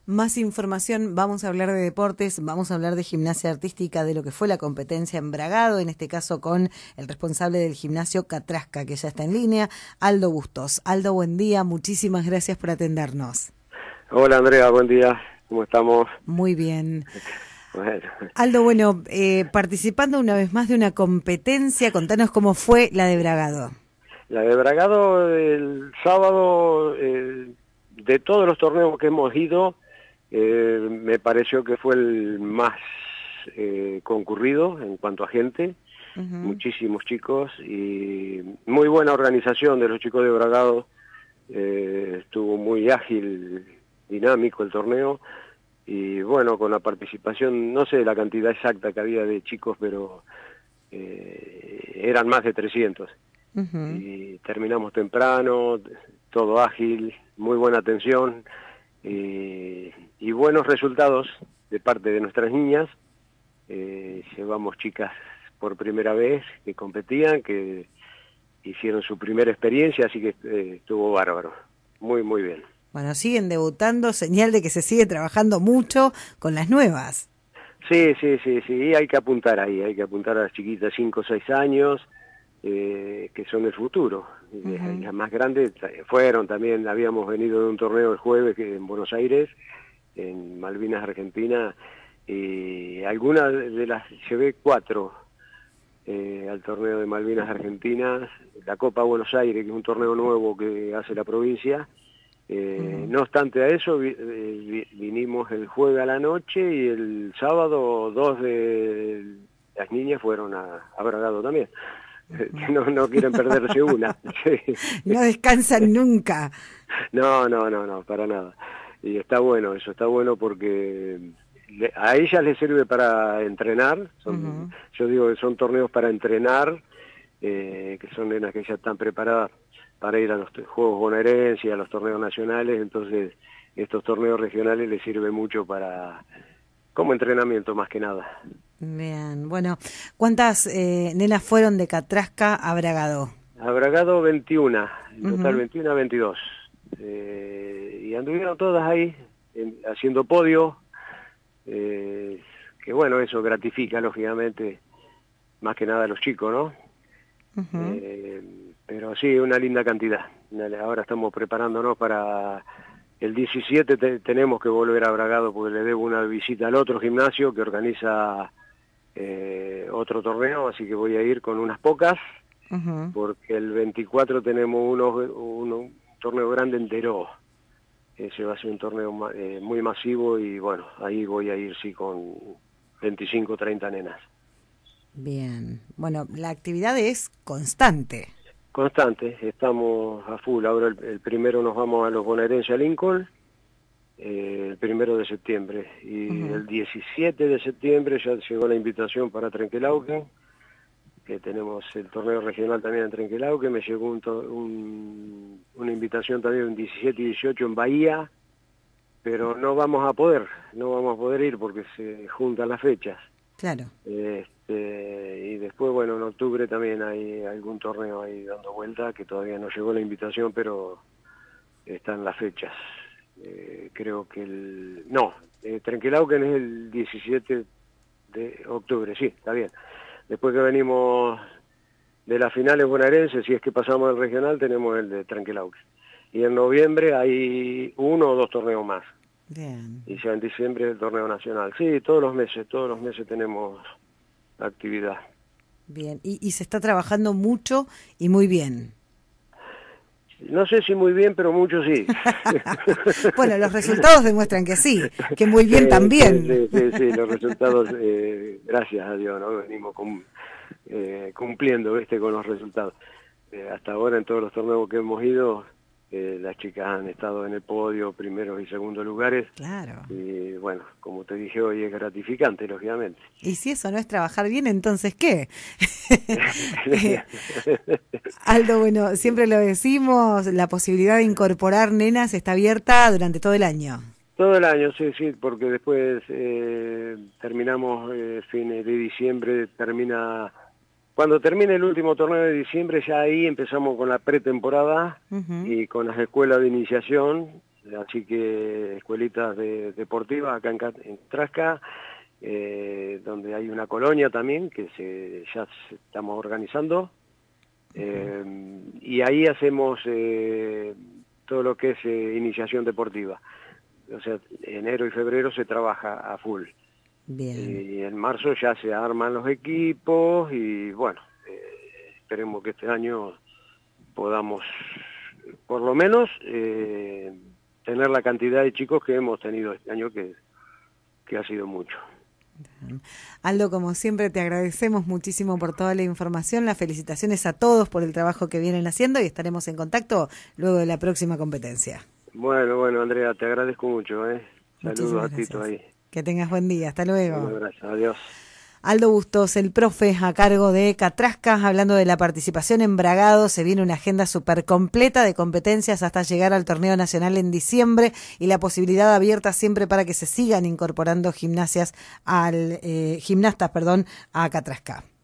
Más información, vamos a hablar de deportes, vamos a hablar de gimnasia artística, de lo que fue la competencia en Bragado, en este caso con el responsable del gimnasio Catrasca, que ya está en línea, Aldo Bustos. Aldo, buen día, muchísimas gracias por atendernos. Hola Andrea, buen día, ¿cómo estamos? Muy bien. Bueno. Aldo, bueno, participando una vez más de una competencia, contanos cómo fue la de Bragado. La de Bragado el sábado, de todos los torneos que hemos ido, me pareció que fue el más concurrido en cuanto a gente, muchísimos chicos y muy buena organización de los chicos de Bragado, estuvo muy ágil, dinámico el torneo y bueno, con la participación, no sé la cantidad exacta que había de chicos, pero eran más de 300. Y terminamos temprano, todo ágil, muy buena atención y buenos resultados de parte de nuestras niñas. Llevamos chicas por primera vez que competían, que hicieron su primera experiencia, así que estuvo bárbaro, muy bien. Bueno, siguen debutando, señal de que se sigue trabajando mucho con las nuevas. Sí, hay que apuntar ahí, hay que apuntar a las chiquitas 5 o 6 años, que son el futuro. Y las más grandes fueron también, habíamos venido de un torneo el jueves que en Buenos Aires, en Malvinas, Argentina, y algunas de las llevé 4 al torneo de Malvinas, Argentinas, la Copa Buenos Aires, que es un torneo nuevo que hace la provincia. No obstante a eso, vinimos el jueves a la noche y el sábado 2 de las niñas fueron a Bragado también. No quieren perderse una. No descansan nunca. No, para nada. Y está bueno, eso está bueno porque a ellas les sirve para entrenar. Yo digo que son torneos para entrenar, que son nenas que ya están preparadas para ir a los Juegos Bonaerenses, a los torneos nacionales, entonces estos torneos regionales les sirve mucho como entrenamiento más que nada. Bien, bueno, ¿cuántas nenas fueron de Catrasca a Bragado? A Bragado 21, en total 21 a 22. Y anduvieron todas ahí, haciendo podio, que bueno, eso gratifica lógicamente, más que nada a los chicos, ¿no? Pero sí, una linda cantidad. Ahora estamos preparándonos para el 17, tenemos que volver a Bragado porque le debo una visita al otro gimnasio que organiza otro torneo, así que voy a ir con unas pocas, porque el 24 tenemos un torneo grande en Teró. Ese va a ser un torneo muy masivo y bueno, ahí voy a ir sí con 25 o 30 nenas. Bien, bueno, la actividad es constante. Constante, estamos a full. Ahora el primero nos vamos a los bonaerenses a Lincoln, el 1 de septiembre. Y el 17 de septiembre ya llegó la invitación para Trenquelauquen, que tenemos el torneo regional también en Trenquelauquen. Me llegó una invitación también un 17 y 18 en Bahía, pero no vamos a poder ir porque se juntan las fechas. Claro. Y después, bueno, en octubre también hay algún torneo ahí dando vuelta, que todavía no llegó la invitación, pero están las fechas. Creo que Trenquelauquen es el 17 de octubre, sí, está bien. Después que venimos de las finales bonaerenses, si es que pasamos al regional, tenemos el de Trenquelauquen. Y en noviembre hay 1 o 2 torneos más. Bien. Y ya en diciembre el torneo nacional. Sí, todos los meses tenemos actividad. Bien, y se está trabajando mucho y muy bien. No sé si muy bien, pero mucho sí. Bueno, los resultados demuestran que sí, que muy bien también. Sí, los resultados, gracias a Dios, ¿no? Venimos cumpliendo, con los resultados. Hasta ahora en todos los torneos que hemos ido, las chicas han estado en el podio, primeros y segundos lugares. Claro. Y bueno, como te dije hoy, es gratificante, lógicamente. Y si eso no es trabajar bien, entonces ¿qué? Aldo, bueno, siempre lo decimos, la posibilidad de incorporar nenas está abierta durante todo el año. Todo el año, sí, porque después terminamos fines de diciembre, cuando termine el último torneo de diciembre, ya ahí empezamos con la pretemporada y con las escuelas de iniciación, así que escuelitas deportivas acá en Catrasca, donde hay una colonia también que ya estamos organizando, y ahí hacemos todo lo que es iniciación deportiva. O sea, enero y febrero se trabaja a full. Bien. Y en marzo ya se arman los equipos y bueno, esperemos que este año podamos por lo menos tener la cantidad de chicos que hemos tenido este año, que ha sido mucho. Aldo, como siempre, te agradecemos muchísimo por toda la información, las felicitaciones a todos por el trabajo que vienen haciendo y estaremos en contacto luego de la próxima competencia. Bueno, Andrea, te agradezco mucho. Saludos a Tito ahí. Que tengas buen día, hasta luego. Un abrazo, adiós. Aldo Bustos, el profe a cargo de Catrasca, hablando de la participación en Bragado. Se viene una agenda súper completa de competencias hasta llegar al torneo nacional en diciembre y la posibilidad abierta siempre para que se sigan incorporando gimnastas a Catrasca.